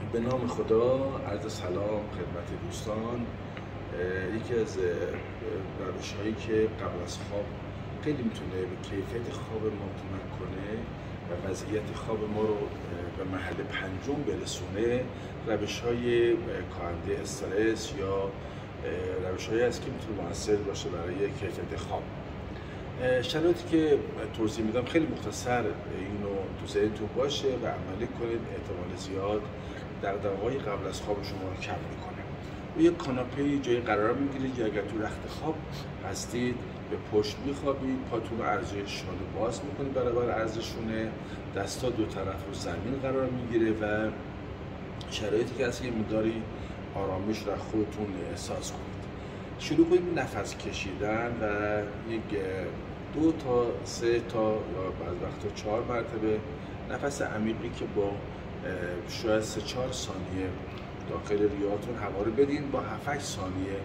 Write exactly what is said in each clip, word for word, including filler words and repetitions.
به نام خدا، عرض سلام خدمت دوستان. یکی از روش هایی که قبل از خواب خیلی میتونه به کیفیت خواب ما کمک کنه و وضعیت خواب ما رو به محل پنجم برسونه، روش های کاهنده استرس یا روش هایی است که میتونه موثر باشه برای کیفیت خواب. شرایطی که توضیح میدم خیلی مختصر اینو تو ذهنتون باشه و عملی کنید. احتمال زیاد دغدغه‌های قبل از خواب شما رو کم میکنه. و یک کاناپه جای قرار میگیرید یا اگر تو رخت خواب هستید به پشت میخوابید، پاتون رو عرضه شانه باز میکنید برابر عرض شونه، دستا دو طرف رو زمین قرار میگیره و شرایطی که هست که مقداری آرامش رو خودتون احساس کنید. شروع کنید نفس کشیدن و یک دو تا سه تا یا بعض وقتا چهار مرتبه نفس عمیقی که با شاید سه چهار ثانیه داخل ریاتون هوا رو بدین، با هفت هشت ثانیه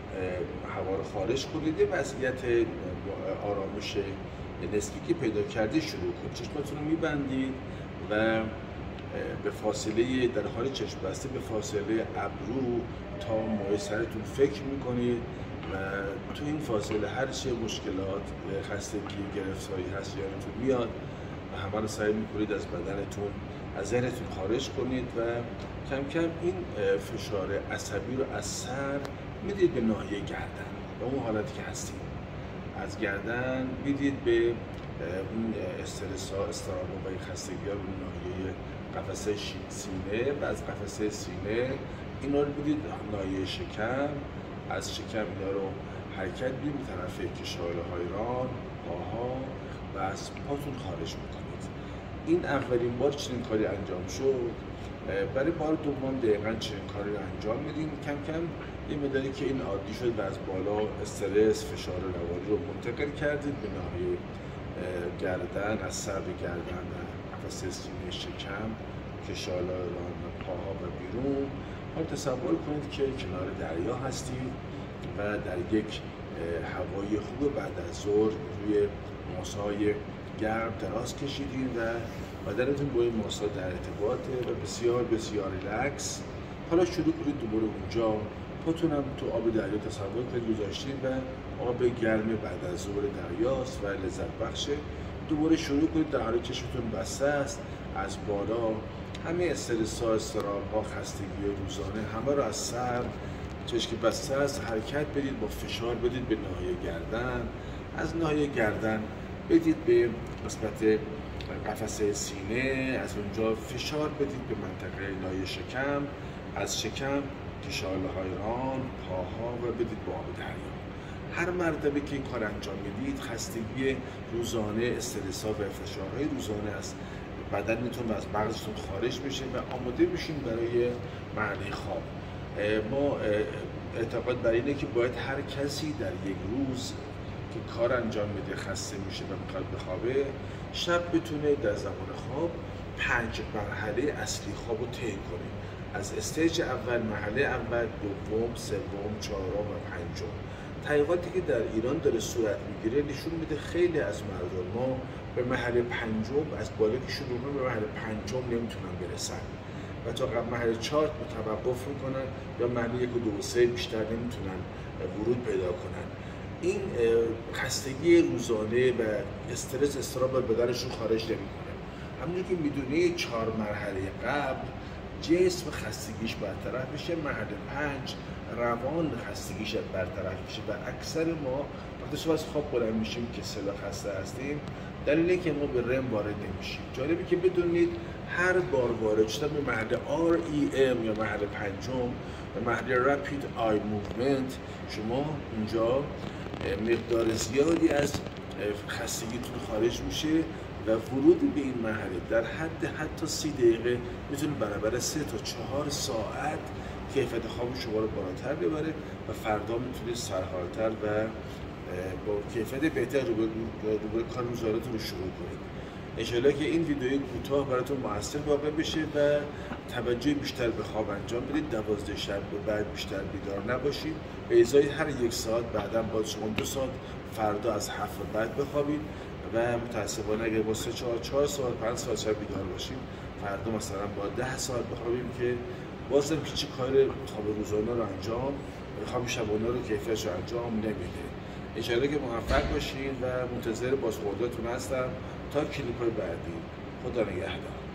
هوا رو خارج کنید. یه وضعیت آرامش نسبی که پیدا کردید شروع کنید. چشماتون رو میبندید و به فاصله در حال چشم بسته به فاصله ابرو تا موی سرتون فکر میکنید و تو این فاصله هر چه مشکلات، خستگی، گرفتاری هست یادتون میاد و همه رو سعی میکنید از بدنتون، از ذهنتون خارج کنید و کم کم این فشار عصبی رو از سر میدید به ناحیه گردن و اون حالتی که هستید. از گردن میدید به اون استرس ها، استرام و این خستگی ها به ناحیه قفسه سینه و از قفسه سینه اینا رو میدید ناحیه شکم. از شکم اینا رو حرکت میدید به طرف کشاله های ران، پاها و از پاتون خارج میکنید. این اولین بار چنین کاری انجام شد. برای بار دوم دقیقاً چنین کاری رو انجام میدیم. کم کم یه مقداری که این عادی شد و از بالا استرس، فشار روانی رو منتقل کردید به ناحیه گردن، از سر به گردن و قفسه سینه، شکم، کشاله ران و پاها و بیرون. حالا تصور کنید که کنار دریا هستید و در یک هوای خوب بعد از ظهر روی ماسه‌های گرم دراز کشیدید و بدنتون با این ماسه در ارتباطه و بسیار بسیار ریلکس. حالا شروع کنید دوباره اونجا پاتون هم تو آب دریا تصور کنید گذاشتین و آب گرم بعد از ظهر دریاست و لذت بخشه. دوباره شروع کنید در حالی چشمتون بسته است. از بالا همه استرس ها، اضطراب ها، خستگی روزانه همه رو از سر، چشم بسته است، حرکت بدید، با فشار بدید به ناحیه گردن. از ناحیه گردن بدید به قسمت قفسه سینه، از اونجا فشار بدید به منطقه ناحیه شکم، از شکم کشاله های ران، پاها و بدید به آب دریا. هر مرتبه که این کار انجام میدید خستگی روزانه، استرس ها و فشارهای روزانه از بدنتون و از مغزتون خارج میشه و آماده میشین برای مرحله خواب. ما اعتقاد بر اینه که باید هر کسی در یک روز که کار انجام میده، خسته میشه و میخواد بخوابه، شب بتونه در زمان خواب پنج مرحله اصلی خواب رو طی کنه. از استیج اول، مرحله اول، دوم، سوم، چهارم و پنجم. تحقیقاتی که در ایران داره صورت میگیره نشون میده خیلی از مردم ما به مرحله پنجم از بالا که شروع کنن به مرحله پنجم نمیتونن برسن و تا قبل مرحله چهار توقف میکنن یا مرحله یک و دو و سه بیشتر نمیتونن ورود پیدا کنن. این خستگی روزانه و استرس، اضطراب بر بدنشون خارج نمیکنه. همونجور که میدونی چهار مرحله قبل جسم خستگیش برطرف میشه، مرحله پنج روان خستگیش برطرف میشه و اکثر ما وقتی صبح از خواب بلند میشیم که سلا خسته هستیم دلیلی که ما به رم وارد نمیشیم. جالبی که بدونید هر بار وارد شدن به مرحله آر ای ام یا مرحله پنجم و مرحله رپید آی موومنت شما اونجا مقدار زیادی از خستگیتون خارج میشه و ورود به این مرحله در حد حتی سی دقیقه میتونه برابر سه تا چهار ساعت کیفیت خواب شما رو بالاتر ببره و فردا میتونید سرحالتر و با کیفیت بهتر روبروی کار روزانه‌تون رو شروع کنید. انشالله که این ویدیوی کوتاه براتون موثر واقع بشه و توجه بیشتر به خواب انجام بدید. دوازده شب به بعد بیشتر بیدار نباشید. به ازای هر یک ساعت بعدا باید شما دو ساعت فردا از هفت بعد بخوابید و متاسفانه اگر با سه چهار چهار ساعت پنج ساعت شب بیدار باشید فردا مثلا با ده ساعت بخوابیم که بازم هیچ کار خواب روزانه رو انجام خواب شبانه رو کیفیتش رو انجام نمیده. انشاءالله که موفق باشین و منتظر بازخورداتون هستم تا کلیپ های بعدی. خدا نگهدار.